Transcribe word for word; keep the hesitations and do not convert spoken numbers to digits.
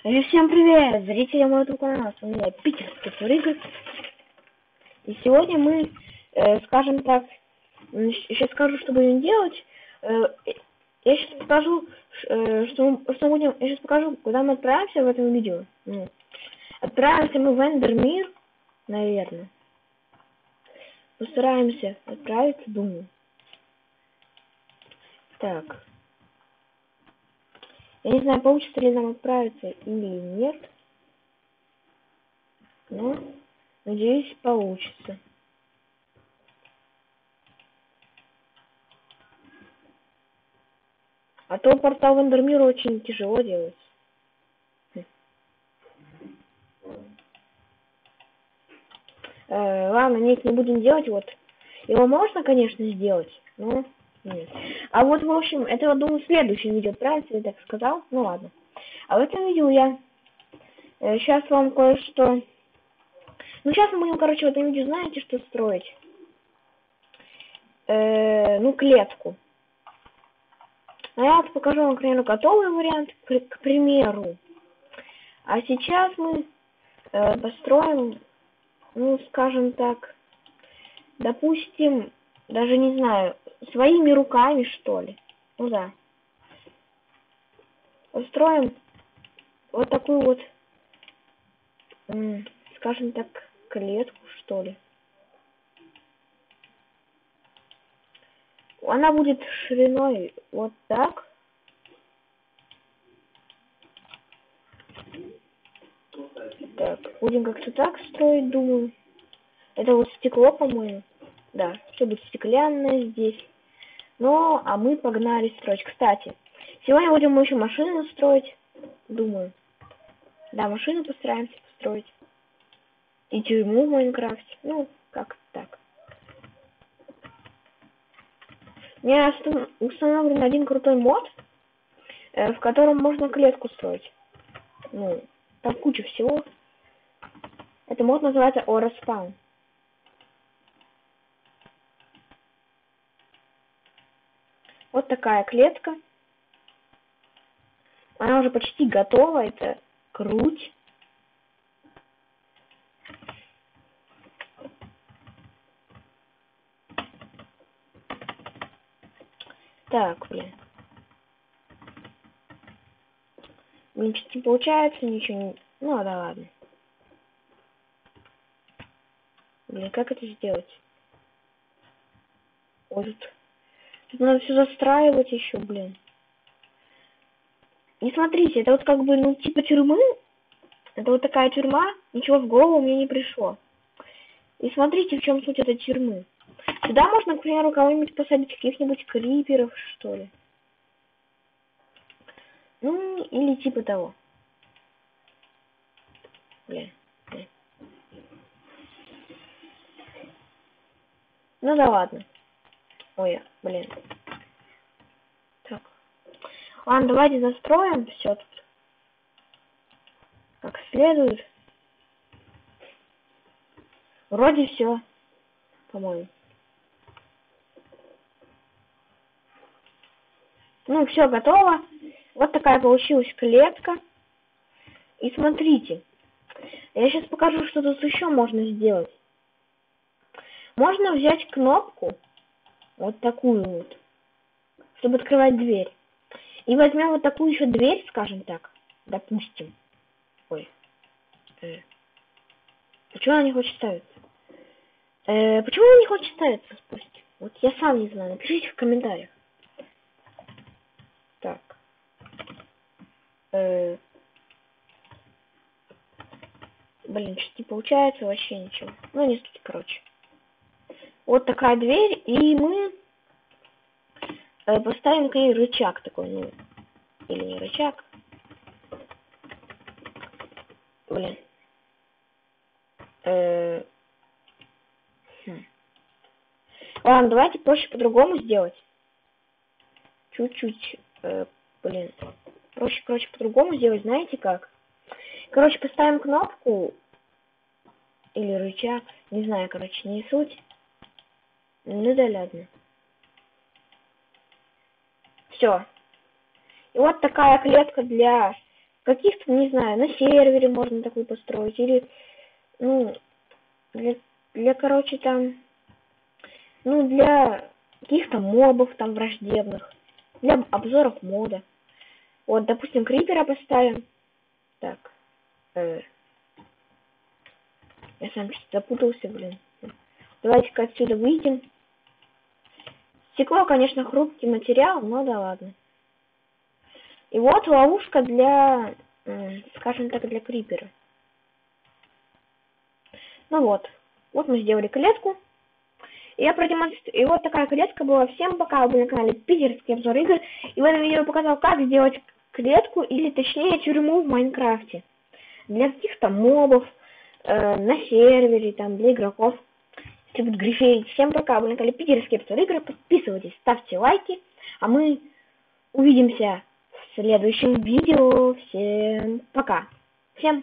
И всем привет, зрители моего канала, с вами Питерский Фурик. И сегодня мы, э, скажем так, сейчас скажу, что будем делать. Э, я сейчас покажу, э, что, что будем, я сейчас покажу, куда мы отправимся в этом видео. Ну, отправимся мы в Эндермир, наверное. Постараемся отправиться, думаю. Так. Я не знаю, получится ли нам отправиться или нет. Но, надеюсь, получится. А то портал в Эндермир очень тяжело делать. Хм. Э, ладно, нет, не будем делать. Вот. Его можно, конечно, сделать, но нет. А вот, в общем, это, я думаю, в следующем видео, правильно я так сказал? Ну ладно. А в этом видео я э, сейчас вам кое-что... Ну, сейчас мы будем, короче, в этом видео, знаете, что строить? Э, ну, клетку. А я вот покажу вам, к примеру, готовый вариант, к, к примеру. А сейчас мы э, построим, ну, скажем так, допустим, даже не знаю, своими руками, что ли. Ну да. Построим вот такую вот, скажем так, клетку, что ли. Она будет шириной вот так. Так, будем как-то так строить, думаю. Это вот стекло, по-моему. Да, все будет стеклянное здесь. Ну, а мы погнали строить. Кстати, сегодня будем мы еще машину строить, думаю. Да, машину постараемся построить. И тюрьму в Майнкрафте. Ну, как так. У меня установлен один крутой мод, в котором можно клетку строить. Ну, там куча всего. Это мод называется Ороспаун. Вот такая клетка. Она уже почти готова. Это круть. Так, блин. Блин, что-то не получается, ничего не... Ну, да ладно. Блин, как это сделать? Ой, тут... Тут надо все застраивать еще, блин. И смотрите, это вот как бы, ну, типа тюрьмы. Это вот такая тюрьма. Ничего в голову мне не пришло. И смотрите, в чем суть этой тюрьмы. Сюда можно, к примеру, кого-нибудь посадить, каких-нибудь криперов, что ли. Ну, или типа того. Блин. Блин. Ну да ладно. Ой, блин. Так. Ладно, давайте застроим все тут. Как следует. Вроде все, по-моему. Ну, все готово. Вот такая получилась клетка. И смотрите. Я сейчас покажу, что тут еще можно сделать. Можно взять кнопку. Вот такую вот. Чтобы открывать дверь. И возьмем вот такую еще дверь, скажем так. Допустим. Ой. Э. Почему она не хочет ставиться? Э, почему она не хочет ставиться, спустить? Вот я сам не знаю. Напишите в комментариях. Так. Э, блин, что-то не получается вообще ничего. Ну, не суть, короче. Вот такая дверь, и мы э, поставим к ней рычаг такой, ну, или не рычаг. Блин. Э, хм. Ладно, давайте проще по-другому сделать. Чуть-чуть, э, блин. Проще, короче, по-другому сделать, знаете как? Короче, поставим кнопку или рычаг, не знаю, короче, не суть. Ну да ладно. Все. И вот такая клетка для каких-то, не знаю, на сервере можно такую построить, или, ну, для, для короче, там, ну, для каких-то мобов там враждебных, для обзоров мода. Вот, допустим, крипера поставим. Так, э, я сам чуть запутался, блин. Давайте-ка отсюда выйдем. Стекло, конечно, хрупкий материал, но да ладно. И вот ловушка для, скажем так, для крипера. Ну вот. Вот мы сделали клетку. И я продемонстрирую. И вот такая клетка была. Всем пока, вы были на канале Питерский обзор игр. И в этом видео я показал, как сделать клетку, или точнее тюрьму в Майнкрафте. Для каких-то мобов, э, на сервере, там, для игроков. Если будут гриферить. Всем пока, вы на канале Питерский обзор игр. Подписывайтесь, ставьте лайки. А мы увидимся в следующем видео. Всем пока. Всем